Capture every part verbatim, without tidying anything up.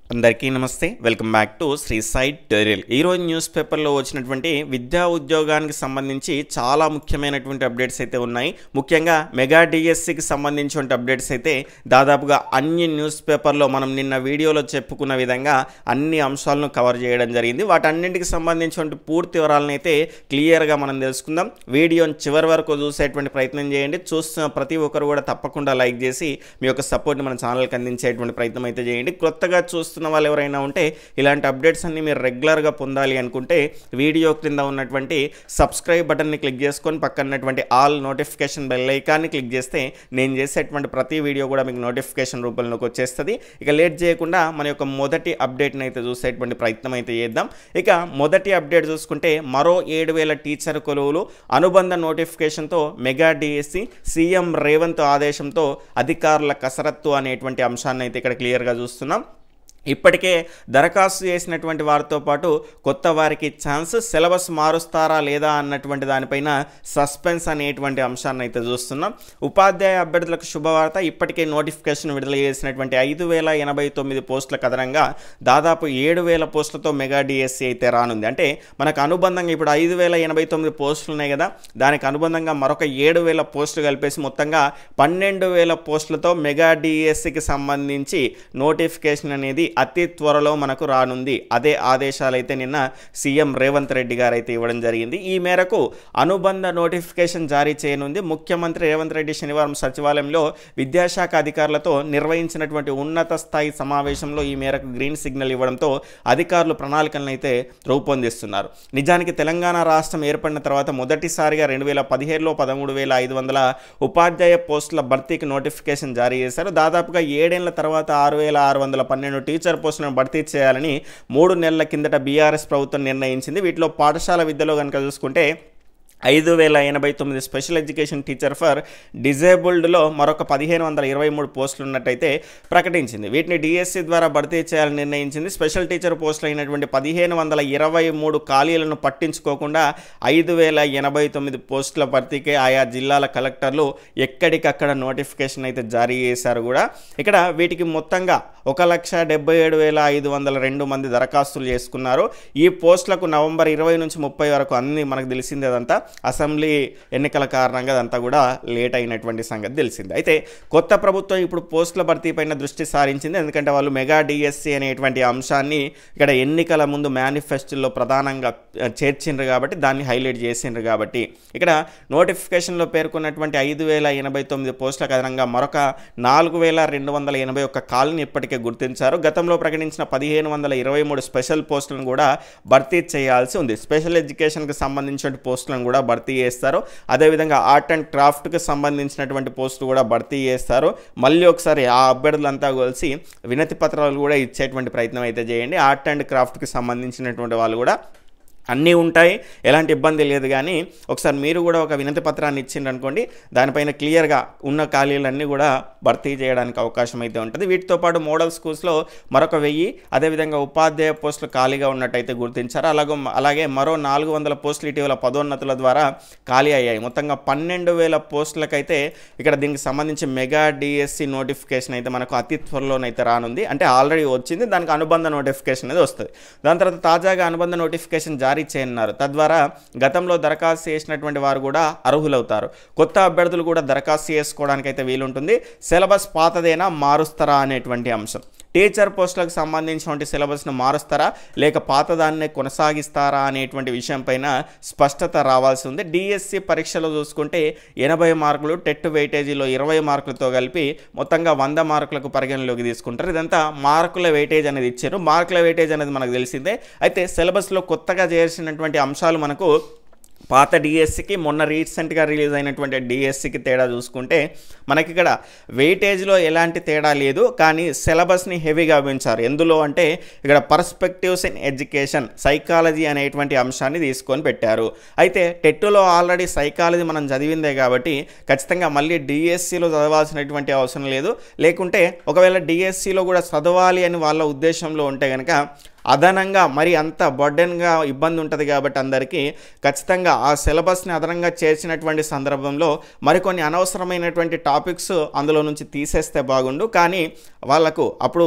అందరికీ నమస్తే. Welcome back to Sri Sai tutorial. ఈరోజు న్యూస్ పేపర్లో వచ్చినటువంటి విద్యా ఉద్యోగానికి సంబంధించి చాలా ముఖ్యమైనటువంటి అప్డేట్స్ అయితే ఉన్నాయి. ముఖ్యంగా మెగా డిఎస్సికి సంబంధించిన అప్డేట్స్ అయితే దాదాపుగా అన్ని న్యూస్ పేపర్లో మనం నిన్న వీడియోలో చెప్పుకున్న విధంగా అన్ని అంశాలను కవర్ చేయడం జరిగింది. వాటన్నింటికి సంబంధించిన పూర్తి వివరాలను అయితే క్లియర్గా మనం తెలుసుకుందాం. వీడియోని చివరి వరకు చూసేటువంటి ప్రయత్నం చేయండి. చూస్తున్న ప్రతి ఒక్కరు కూడా తప్పకుండా లైక్ చేసి మీ యొక్క సపోర్ట్ని మన ఛానల్కి అందించేటువంటి ప్రయత్నం అయితే చేయండి. కొత్తగా చూస్తున్న వాళ్ళు ఎవరైనా ఉంటే ఇలాంటి అప్డేట్స్ అన్ని మీరు రెగ్యులర్గా పొందాలి అనుకుంటే వీడియో క్రింద ఉన్నటువంటి సబ్స్క్రైబ్ బటన్ని క్లిక్ చేసుకొని పక్కనటువంటి ఆల్ నోటిఫికేషన్ బెల్ ఐకాన్ని క్లిక్ చేస్తే నేను చేసేటువంటి ప్రతి వీడియో కూడా మీకు నోటిఫికేషన్ రూపంలోకి వచ్చేస్తుంది. ఇక లేట్ చేయకుండా మన యొక్క మొదటి అప్డేట్ని అయితే చూసేటువంటి ప్రయత్నం అయితే చేద్దాం. ఇక మొదటి అప్డేట్ చూసుకుంటే మరో ఏడు వేల టీచర్ కొలువులు అనుబంధ నోటిఫికేషన్తో మెగా డిఎస్సి సీఎం రేవంత్ ఆదేశంతో అధికారుల కసరత్తు అనేటువంటి అంశాన్ని అయితే ఇక్కడ క్లియర్గా చూస్తున్నాం. ఇప్పటికే దరఖాస్తు చేసినటువంటి వారితో పాటు కొత్త వారికి ఛాన్స్, సిలబస్ మారుస్తారా లేదా అన్నటువంటి దానిపైన సస్పెన్స్ అనేటువంటి అంశాన్ని అయితే చూస్తున్నాం. ఉపాధ్యాయ అభ్యర్థులకు శుభవార్త. ఇప్పటికే నోటిఫికేషన్ విడుదల చేసినటువంటి ఐదు వేల ఎనభై తొమ్మిది పోస్టులకు అదనంగా దాదాపు ఏడు వేల పోస్టులతో మెగా డిఎస్సి అయితే రానుంది. అంటే మనకు అనుబంధంగా ఇప్పుడు ఐదు వేల ఎనభై తొమ్మిది పోస్టులు ఉన్నాయి కదా, దానికి అనుబంధంగా మరొక ఏడు వేల పోస్టులు కలిపేసి మొత్తంగా పన్నెండు వేల పోస్టులతో మెగా డిఎస్సికి సంబంధించి నోటిఫికేషన్ అనేది అతి త్వరలో మనకు రానుంది. అదే ఆదేశాలు అయితే నిన్న సీఎం రేవంత్ రెడ్డి గారు అయితే ఇవ్వడం జరిగింది. ఈ మేరకు అనుబంధ నోటిఫికేషన్ జారీ చేయనుంది. ముఖ్యమంత్రి రేవంత్ రెడ్డి శనివారం సచివాలయంలో విద్యాశాఖ అధికారులతో నిర్వహించినటువంటి ఉన్నత స్థాయి సమావేశంలో ఈ మేరకు గ్రీన్ సిగ్నల్ ఇవ్వడంతో అధికారులు ప్రణాళికలను అయితే రూపొందిస్తున్నారు. నిజానికి తెలంగాణ రాష్ట్రం ఏర్పడిన తర్వాత మొదటిసారిగా రెండు వేల పదిహేడులో పదమూడు వేల ఐదు వందల ఉపాధ్యాయ పోస్టుల భర్తీకి నోటిఫికేషన్ జారీ చేశారు. దాదాపుగా ఏడేళ్ల తర్వాత ఆరు వేల ఆరు వందల పన్నెండు టీచర్ పోస్టులను భర్తీ చేయాలని మూడు నెలల కిందట బీఆర్ఎస్ ప్రభుత్వం నిర్ణయించింది. వీటిలో పాఠశాల విద్యలో కనుక చూసుకుంటే ఐదు వేల ఎనభై తొమ్మిది స్పెషల్ ఎడ్యుకేషన్ టీచర్ ఫర్ డిజేబుల్డ్లో మరొక పదిహేను వందల ఇరవై మూడు పోస్టులు ఉన్నట్టయితే ప్రకటించింది. వీటిని డిఎస్సి ద్వారా భర్తీ చేయాలని నిర్ణయించింది. స్పెషల్ టీచర్ పోస్టులు అయినటువంటి పదిహేను వందల ఇరవై మూడు ఖాళీలను పట్టించుకోకుండా ఐదు వేల ఎనభై తొమ్మిది పోస్టుల భర్తీకి ఆయా జిల్లాల కలెక్టర్లు ఎక్కడికక్కడ నోటిఫికేషన్ అయితే జారీ చేశారు కూడా. ఇక్కడ వీటికి మొత్తంగా ఒక లక్ష డెబ్బై ఏడు వేల ఐదు వందల రెండు మంది దరఖాస్తులు చేసుకున్నారు. ఈ పోస్టులకు నవంబర్ ఇరవై నుంచి ముప్పై వరకు అన్ని మనకు తెలిసిందే. అదంతా అసెంబ్లీ ఎన్నికల కారణంగా అదంతా కూడా లేట్ అయినటువంటి సంగతి తెలిసింది. అయితే కొత్త ప్రభుత్వం ఇప్పుడు పోస్టుల భర్తీ పైన దృష్టి సారించింది. ఎందుకంటే వాళ్ళు మెగా డిఎస్సి అనేటువంటి అంశాన్ని ఇక్కడ ఎన్నికల ముందు మేనిఫెస్టోలో ప్రధానంగా చేర్చిండ్రు కాబట్టి దాన్ని హైలైట్ చేసిండ్రు కాబట్టి ఇక్కడ నోటిఫికేషన్లో పేర్కొన్నటువంటి ఐదు వేల ఎనభై తొమ్మిది పోస్టులకు అదనంగా మరొక నాలుగు వేల రెండు వందల ఎనభై ఒక్క కాలనీ ఇప్పటికే గుర్తించారు. గతంలో ప్రకటించిన పదిహేను వందల ఇరవై మూడు స్పెషల్ పోస్టులను కూడా భర్తీ చేయాల్సి ఉంది. స్పెషల్ ఎడ్యుకేషన్కి సంబంధించిన పోస్టులను కూడా భర్తీ చేస్తారు. అదేవిధంగా ఆర్ట్ అండ్ క్రాఫ్ట్కి సంబంధించినటువంటి పోస్టులు కూడా భర్తీ చేస్తారు. మళ్ళీ ఒకసారి ఆ అభ్యర్థులంతా కలిసి వినతి పత్రాలు కూడా ఇచ్చేటువంటి ప్రయత్నం అయితే చేయండి. ఆర్ట్ అండ్ క్రాఫ్ట్కి సంబంధించినటువంటి వాళ్ళు కూడా అన్నీ ఉంటాయి, ఎలాంటి ఇబ్బంది లేదు. కానీ ఒకసారి మీరు కూడా ఒక వినతి పత్రాన్ని ఇచ్చిండ్రు అనుకోండి, దానిపైన క్లియర్గా ఉన్న ఖాళీలన్నీ కూడా భర్తీ చేయడానికి అవకాశం అయితే ఉంటుంది. వీటితో పాటు మోడల్ స్కూల్స్లో మరొక వెయ్యి, అదేవిధంగా ఉపాధ్యాయ పోస్టులు ఖాళీగా ఉన్నట్టయితే గుర్తించారు. అలాగే అలాగే మరో నాలుగు వందల పోస్టులు ఇటీవల పదోన్నతుల ద్వారా ఖాళీ అయ్యాయి. మొత్తంగా పన్నెండు వేల పోస్టులకైతే ఇక్కడ దీనికి సంబంధించి మెగా డిఎస్సి నోటిఫికేషన్ అయితే మనకు అతి త్వరలోనైతే రానుంది. అంటే ఆల్రెడీ వచ్చింది, దానికి అనుబంధ నోటిఫికేషన్ అనేది వస్తుంది. దాని తర్వాత తాజాగా అనుబంధ నోటిఫికేషన్ జారీ చేయనున్నారు. తద్వారా గతంలో దరఖాస్తు చేసినటువంటి వారు కూడా అర్హులవుతారు. కొత్త అభ్యర్థులు కూడా దరఖాస్తు చేసుకోవడానికి అయితే వీలుంటుంది. సిలబస్ పాతదేనా మారుస్తారా అనేటువంటి అంశం. టీచర్ పోస్టులకు సంబంధించినటువంటి సిలబస్ను మారుస్తారా లేక పాతదాన్నే కొనసాగిస్తారా అనేటువంటి విషయం పైన స్పష్టత రావాల్సి ఉంది. డిఎస్సి పరీక్షలో చూసుకుంటే ఎనభై మార్కులు, టెట్ వెయిటేజీలో ఇరవై మార్కులతో కలిపి మొత్తంగా వంద మార్కులకు పరిగణలోకి తీసుకుంటారు. ఇదంతా మార్కుల వెయిటేజ్ అనేది ఇచ్చారు. మార్కుల వెయిటేజ్ అనేది మనకు తెలిసిందే. అయితే సిలబస్లో కొత్తగా చేర్చినటువంటి అంశాలు మనకు పాత డిఎస్సికి మొన్న రీసెంట్గా రిలీజ్ అయినటువంటి డిఎస్సికి తేడా చూసుకుంటే మనకి ఇక్కడ వెయిటేజ్లో ఎలాంటి తేడా లేదు, కానీ సిలబస్ని హెవీగా పెంచారు. ఎందులో అంటే ఇక్కడ పర్స్పెక్టివ్స్ ఇన్ ఎడ్యుకేషన్, సైకాలజీ అనేటువంటి అంశాన్ని తీసుకొని పెట్టారు. అయితే టెట్లో ఆల్రెడీ సైకాలజీ మనం చదివిందే కాబట్టి ఖచ్చితంగా మళ్ళీ డిఎస్సిలో చదవాల్సినటువంటి అవసరం లేదు. లేకుంటే ఒకవేళ డిఎస్సిలో కూడా చదవాలి అని వాళ్ళ ఉద్దేశంలో ఉంటే కనుక అదనంగా మరి అంత బర్డెన్గా ఇబ్బంది ఉంటుంది కాబట్టి అందరికీ ఖచ్చితంగా ఆ సిలబస్ని అదనంగా చేర్చినటువంటి సందర్భంలో మరికొన్ని అనవసరమైనటువంటి టాపిక్స్ అందులో నుంచి తీసేస్తే బాగుండు. కానీ వాళ్ళకు అప్పుడు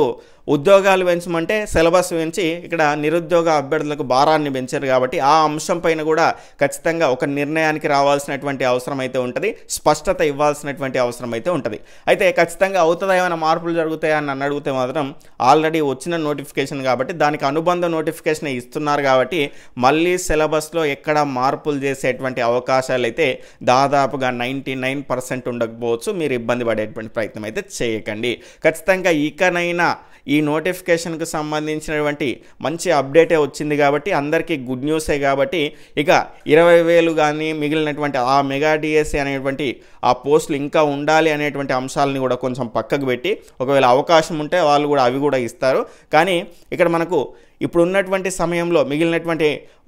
ఉద్యోగాలు పెంచమంటే సిలబస్ పెంచి ఇక్కడ నిరుద్యోగ అభ్యర్థులకు భారాన్ని పెంచారు కాబట్టి ఆ అంశం పైన కూడా ఖచ్చితంగా ఒక నిర్ణయానికి రావాల్సినటువంటి అవసరం అయితే ఉంటుంది, స్పష్టత ఇవ్వాల్సినటువంటి అవసరం అయితే ఉంటుంది. అయితే ఖచ్చితంగా అవుతుందా, ఏమైనా మార్పులు జరుగుతాయా అని నన్ను అడిగితే మాత్రం ఆల్రెడీ వచ్చిన నోటిఫికేషన్ కాబట్టి దానికి అనుబంధ నోటిఫికేషన్ ఇస్తున్నారు కాబట్టి మళ్ళీ సిలబస్లో ఎక్కడ మార్పులు చేసేటువంటి అవకాశాలు అయితే దాదాపుగా నైంటీ నైన్ పర్సెంట్ ఉండకపోవచ్చు. మీరు ఇబ్బంది పడేటువంటి ప్రయత్నం అయితే చేయకండి. ఖచ్చితంగా ఇకనైనా ఈ నోటిఫికేషన్కు సంబంధించినటువంటి మంచి అప్డేటే వచ్చింది కాబట్టి అందరికీ గుడ్ న్యూసే కాబట్టి ఇక ఇరవై వేలు కానీ మిగిలినటువంటి ఆ మెగా డిఎస్సి అనేటువంటి ఆ పోస్టులు ఇంకా ఉండాలి అనేటువంటి అంశాలని కూడా కొంచెం పక్కకు పెట్టి ఒకవేళ అవకాశం ఉంటే వాళ్ళు కూడా అవి కూడా ఇస్తారు. కానీ ఇక్కడ మనకు ఇప్పుడు ఉన్నటువంటి సమయంలో మిగిలినటువంటి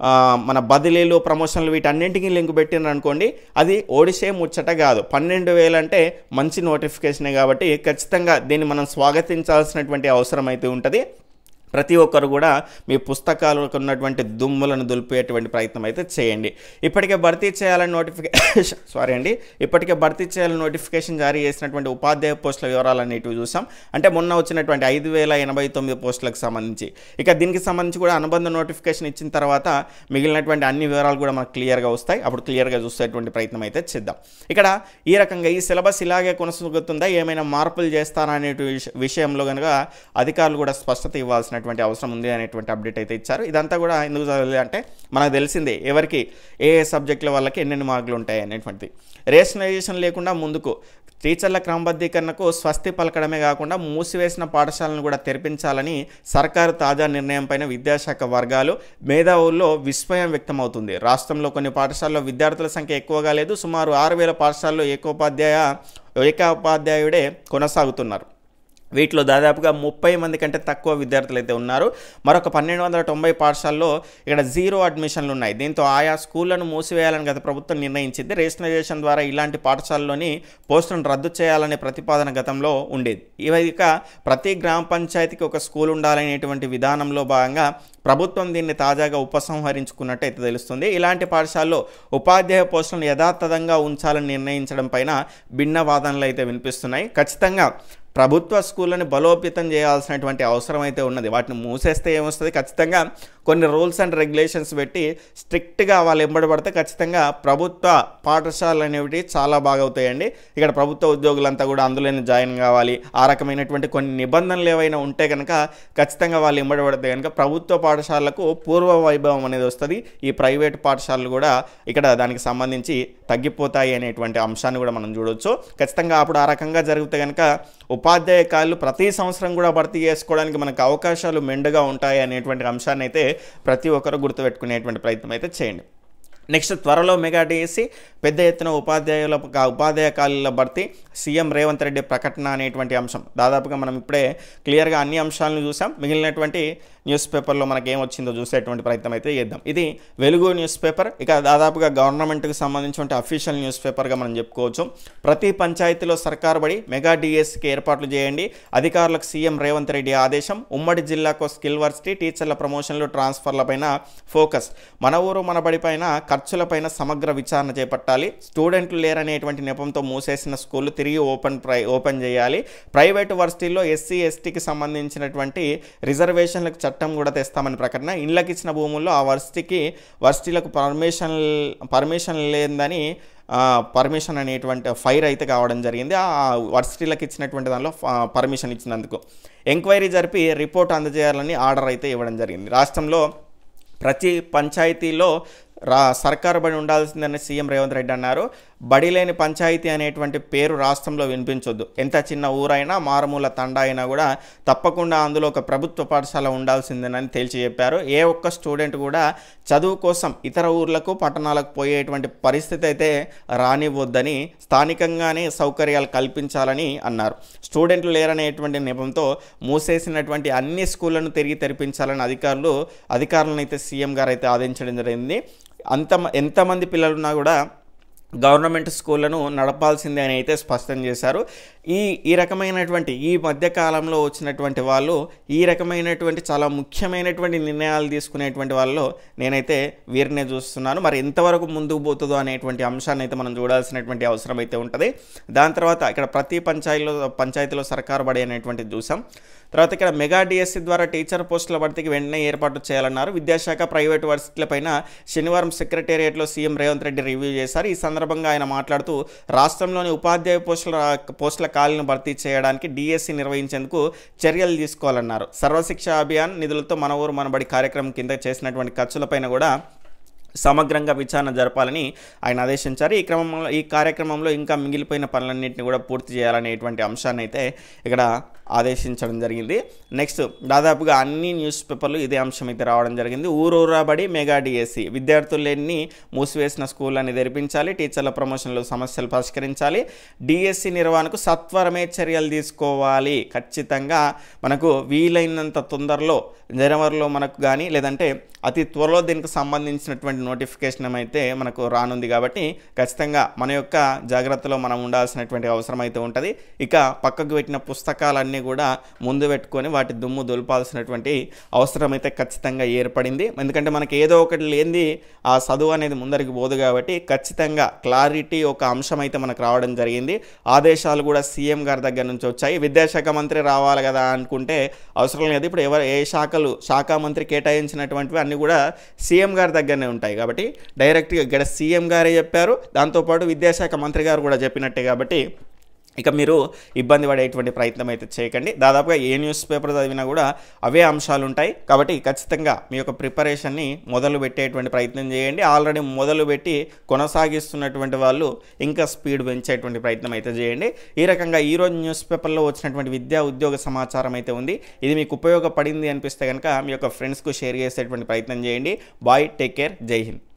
మన బదిలీలు ప్రమోషన్లు వీటన్నింటికీ లింక్ పెట్టినారు అనుకోండి, అది ఓడిసే ముచ్చట కాదు. పన్నెండు వేలు అంటే మంచి నోటిఫికేషనే కాబట్టి ఖచ్చితంగా దీన్ని మనం స్వాగతించాల్సినటువంటి అవసరం అయితే ఉంటుంది. ప్రతి ఒక్కరు కూడా మీ పుస్తకాలకు ఉన్నటువంటి దుమ్ములను దులిపేటువంటి ప్రయత్నం అయితే చేయండి. ఇప్పటికే భర్తీ చేయాలని నోటిఫికేషన్ సారీ అండి ఇప్పటికే భర్తీ చేయాలని నోటిఫికేషన్ జారీ చేసినటువంటి ఉపాధ్యాయ పోస్టుల వివరాలన్నిటివి చూసాం. అంటే మొన్న వచ్చినటువంటి ఐదు వేల ఎనభై తొమ్మిది పోస్టులకు సంబంధించి ఇక దీనికి సంబంధించి కూడా అనుబంధ నోటిఫికేషన్ ఇచ్చిన తర్వాత మిగిలినటువంటి అన్ని వివరాలు కూడా మనకు క్లియర్గా వస్తాయి. అప్పుడు క్లియర్గా చూసేటువంటి ప్రయత్నం అయితే చేద్దాం. ఇక్కడ ఈ రకంగా ఈ సిలబస్ ఇలాగే కొనసాగుతుందా, ఏమైనా మార్పులు చేస్తారా అనే విషయంలో కనుక అధికారులు కూడా స్పష్టత ఇవ్వాల్సిన అవసరం ఉంది అనేటువంటి అప్డేట్ అయితే ఇచ్చారు. ఇదంతా కూడా ఎందుకు చదవాలి అంటే మనకు తెలిసిందే ఎవరికి ఏ ఏ సబ్జెక్టుల వాళ్ళకి ఎన్నెన్ని మార్కులు ఉంటాయి అనేటువంటిది. రేషనలైజేషన్ లేకుండా ముందుకు టీచర్ల క్రమబద్ధీకరణకు స్వస్తి పలకడమే కాకుండా మూసివేసిన పాఠశాలను కూడా తెరిపించాలని సర్కారు తాజా నిర్ణయం పైన విద్యాశాఖ వర్గాలు మేధావుల్లో విస్మయం వ్యక్తమవుతుంది. రాష్ట్రంలో కొన్ని పాఠశాలలో విద్యార్థుల సంఖ్య ఎక్కువగా లేదు. సుమారు ఆరు వేల పాఠశాలలో ఏకోపాధ్యాయ ఏకోపాధ్యాయుడే కొనసాగుతున్నారు. వీటిలో దాదాపుగా ముప్పై మంది కంటే తక్కువ విద్యార్థులు అయితే ఉన్నారు. మరొక పన్నెండు వందల తొంభై పాఠశాలలో ఇక్కడ జీరో అడ్మిషన్లు ఉన్నాయి. దీంతో ఆయా స్కూళ్లను మూసివేయాలని గత ప్రభుత్వం నిర్ణయించింది. రేషనలైజేషన్ ద్వారా ఇలాంటి పాఠశాలలోని పోస్టులను రద్దు చేయాలనే ప్రతిపాదన గతంలో ఉండేది. ఇక ప్రతి గ్రామ పంచాయతీకి ఒక స్కూల్ ఉండాలనేటువంటి విధానంలో భాగంగా ప్రభుత్వం దీన్ని తాజాగా ఉపసంహరించుకున్నట్టు అయితే తెలుస్తుంది. ఇలాంటి పాఠశాలలో ఉపాధ్యాయ పోస్టులను యథాతథంగా ఉంచాలని నిర్ణయించడం పైన భిన్న వాదనలు అయితే వినిపిస్తున్నాయి. ఖచ్చితంగా ప్రభుత్వ స్కూళ్ళని బలోపేతం చేయాల్సినటువంటి అవసరం అయితే ఉన్నది. వాటిని మూసేస్తే ఏమొస్తుంది, ఖచ్చితంగా కొన్ని రూల్స్ అండ్ రెగ్యులేషన్స్ పెట్టి స్ట్రిక్ట్గా వాళ్ళు ఎంబడబడితే ఖచ్చితంగా ప్రభుత్వ పాఠశాలలు అనేవి చాలా బాగా అవుతాయండి. ఇక్కడ ప్రభుత్వ ఉద్యోగులంతా కూడా అందులోనే జాయిన్ కావాలి. ఆ రకమైనటువంటి కొన్ని నిబంధనలు ఏవైనా ఉంటే కనుక ఖచ్చితంగా వాళ్ళు ఎంబడబడితే కనుక ప్రభుత్వ పాఠశాలకు పూర్వ వైభవం అనేది వస్తుంది. ఈ ప్రైవేట్ పాఠశాలలు కూడా ఇక్కడ దానికి సంబంధించి తగ్గిపోతాయి అనేటువంటి అంశాన్ని కూడా మనం చూడవచ్చు. ఖచ్చితంగా అప్పుడు ఆ రకంగా జరిగితే కనుక ఉపాధ్యాయ ఖాళీలు ప్రతి సంవత్సరం కూడా భర్తీ చేసుకోవడానికి మనకు అవకాశాలు మెండుగా ఉంటాయి అనేటువంటి అంశాన్ని అయితే ప్రతి ఒక్కరు గుర్తుపెట్టుకునేటువంటి ప్రయత్నం అయితే చేయండి. నెక్స్ట్ త్వరలో మెగా డిఎస్సి పెద్ద ఎత్తున ఉపాధ్యాయుల ఉపాధ్యాయ ఖాళీల భర్తీ సీఎం రేవంత్ రెడ్డి ప్రకటన అనేటువంటి అంశం. దాదాపుగా మనం ఇప్పుడే క్లియర్గా అన్ని అంశాలను చూసాం. మిగిలినటువంటి న్యూస్ పేపర్లో మనకి ఏమొచ్చిందో చూసేటువంటి ప్రయత్నం అయితే చేద్దాం. ఇది వెలుగు న్యూస్ పేపర్. ఇక దాదాపుగా గవర్నమెంట్కి సంబంధించిన అఫీషియల్ న్యూస్ పేపర్గా మనం చెప్పుకోవచ్చు. ప్రతి పంచాయతీలో సర్కారు బడి మెగా డిఎస్సికి ఏర్పాట్లు చేయండి, అధికారులకు సీఎం రేవంత్ రెడ్డి ఆదేశం. ఉమ్మడి జిల్లాకు స్కిల్ వర్సిటీ టీచర్ల ప్రమోషన్లు ట్రాన్స్ఫర్లపైన ఫోకస్. మన ఊరు మన బడి పైన ఖర్చులపైన సమగ్ర విచారణ చేపట్టాలి. స్టూడెంట్లు లేరనేటువంటి నెపంతో మూసేసిన స్కూళ్ళు తిరిగి ఓపెన్ ప్రై ఓపెన్ చేయాలి. ప్రైవేటు వర్సిటీల్లో ఎస్సీ ఎస్టీకి సంబంధించినటువంటి రిజర్వేషన్లకు చట్టం కూడా తెస్తామని ప్రకటన. ఇళ్ళకి ఇచ్చిన భూముల్లో ఆ వర్సిటీకి వర్సిటీలకు పర్మిషన్ పర్మిషన్ లేదని పర్మిషన్ అనేటువంటి ఫైర్ అయితే కావడం జరిగింది. ఆ వర్సిటీలకు ఇచ్చినటువంటి దానిలో పర్మిషన్ ఇచ్చినందుకు ఎంక్వైరీ జరిపి రిపోర్ట్ అందజేయాలని ఆర్డర్ అయితే ఇవ్వడం జరిగింది. రాష్ట్రంలో ప్రతి పంచాయతీలో రా సర్కారు బడి ఉండాల్సిందని సీఎం రేవంత్ రెడ్డి అన్నారు. బడి లేని పంచాయతీ అనేటువంటి పేరు రాష్ట్రంలో వినిపించొద్దు. ఎంత చిన్న ఊరైనా మారుమూల తండా అయినా కూడా తప్పకుండా అందులో ఒక ప్రభుత్వ పాఠశాల ఉండాల్సిందేనని తేల్చి చెప్పారు. ఏ ఒక్క స్టూడెంట్ కూడా చదువు కోసం ఇతర ఊర్లకు పట్టణాలకు పోయేటువంటి పరిస్థితి అయితే రానివ్వద్దని స్థానికంగానే సౌకర్యాలు కల్పించాలని అన్నారు. స్టూడెంట్లు లేరనేటువంటి నెపంతో మూసేసినటువంటి అన్ని స్కూళ్లను తిరిగి తెరిపించాలని అధికారులు అధికారులను అయితే సీఎం గారు అయితే ఆదేశించడం జరిగింది. అంత ఎంతమంది పిల్లలున్నా కూడా గవర్నమెంట్ స్కూళ్లను నడపాల్సిందే అని అయితే స్పష్టం చేశారు. ఈ ఈ రకమైనటువంటి ఈ మధ్య కాలంలో వచ్చినటువంటి వాళ్ళు ఈ రకమైనటువంటి చాలా ముఖ్యమైనటువంటి నిర్ణయాలు తీసుకునేటువంటి వాళ్ళలో నేనైతే వీరినే చూస్తున్నాను. మరి ఎంతవరకు ముందుకు పోతుందో అనేటువంటి అంశాన్ని అయితే మనం చూడాల్సినటువంటి అవసరం అయితే ఉంటుంది. దాని తర్వాత ఇక్కడ ప్రతి పంచాయతీలో పంచాయతీలో సర్కారు బడి అనేటువంటిది చూసాం. తర్వాత ఇక్కడ మెగా డిఎస్సి ద్వారా టీచర్ పోస్టుల భర్తీకి వెంటనే ఏర్పాటు చేయాలన్నారు. విద్యాశాఖ ప్రైవేటు వర్సిటీలపైన శనివారం సెక్రటేరియట్లో సీఎం రేవంత్ రెడ్డి రివ్యూ చేశారు. ఈ సందర్భంగా ఆయన మాట్లాడుతూ రాష్ట్రంలోని ఉపాధ్యాయ పోస్టుల పోస్టుల ఖాళీలను భర్తీ చేయడానికి డిఎస్సి నిర్వహించేందుకు చర్యలు తీసుకోవాలన్నారు. సర్వశిక్ష అభియాన్ నిధులతో మన ఊరు మనబడి కార్యక్రమం కింద చేసినటువంటి ఖర్చులపైన కూడా సమగ్రంగా విచారణ జరపాలని ఆయన ఆదేశించారు. ఈ క్రమంలో ఈ కార్యక్రమంలో ఇంకా మిగిలిపోయిన పనులన్నింటినీ కూడా పూర్తి చేయాలనేటువంటి అంశాన్ని అయితే ఇక్కడ ఆదేశించడం జరిగింది. నెక్స్ట్ దాదాపుగా అన్ని న్యూస్ పేపర్లు ఇదే అంశం అయితే రావడం జరిగింది. ఊరూరాబడి మెగా డిఎస్సి విద్యార్థులన్నీ మూసివేసిన స్కూళ్ళని తెరిపించాలి, టీచర్ల ప్రమోషన్లు సమస్యలు పరిష్కరించాలి, డిఎస్సి నిర్వహణకు సత్వరమే చర్యలు తీసుకోవాలి. ఖచ్చితంగా మనకు వీలైనంత తొందరలో జనవరిలో మనకు కానీ లేదంటే అతి త్వరలో దీనికి సంబంధించినటువంటి నోటిఫికేషన్ అయితే మనకు రానుంది. కాబట్టి ఖచ్చితంగా మన యొక్క జాగ్రత్తలో మనం ఉండాల్సినటువంటి అవసరం అయితే ఉంటుంది. ఇక పక్కకు పెట్టిన పుస్తకాలన్నీ కూడా ముందు పెట్టుకొని వాటి దుమ్ము దులపాల్సినటువంటి అవసరం అయితే ఖచ్చితంగా ఏర్పడింది. ఎందుకంటే మనకి ఏదో ఒకటి లేనిది ఆ చదువు అనేది ముందరికి పోదు. కాబట్టి ఖచ్చితంగా క్లారిటీ ఒక అంశం అయితే మనకు రావడం జరిగింది. ఆదేశాలు కూడా సీఎం గారి దగ్గర నుంచి వచ్చాయి. విద్యాశాఖ మంత్రి రావాలి కదా అనుకుంటే అవసరం లేదు. ఇప్పుడు ఎవరు ఏ శాఖలు శాఖ మంత్రి కేటాయించినటువంటివి అన్నీ కూడా సీఎం గారి దగ్గరనే ఉంటాయి. కాబట్టి డైరెక్ట్గా ఇక్కడ సీఎం గారే చెప్పారు, దాంతోపాటు విద్యాశాఖ మంత్రి గారు కూడా చెప్పినట్టే. కాబట్టి ఇక మీరు ఇబ్బంది పడేటువంటి ప్రయత్నం అయితే చేయకండి. దాదాపుగా ఏ న్యూస్ పేపర్ చదివినా కూడా అవే అంశాలు ఉంటాయి. కాబట్టి ఖచ్చితంగా మీ యొక్క ప్రిపరేషన్ని మొదలు పెట్టేటువంటి ప్రయత్నం చేయండి. ఆల్రెడీ మొదలు పెట్టి కొనసాగిస్తున్నటువంటి వాళ్ళు ఇంకా స్పీడ్ పెంచేటువంటి ప్రయత్నం అయితే చేయండి. ఈ రకంగా ఈరోజు న్యూస్ పేపర్లో వచ్చినటువంటి విద్యా ఉద్యోగ సమాచారం అయితే ఉంది. ఇది మీకు ఉపయోగపడింది అనిపిస్తే కనుక మీ యొక్క ఫ్రెండ్స్కు షేర్ చేసేటువంటి ప్రయత్నం చేయండి. బాయ్, టేక్ కేర్, జై హింద్.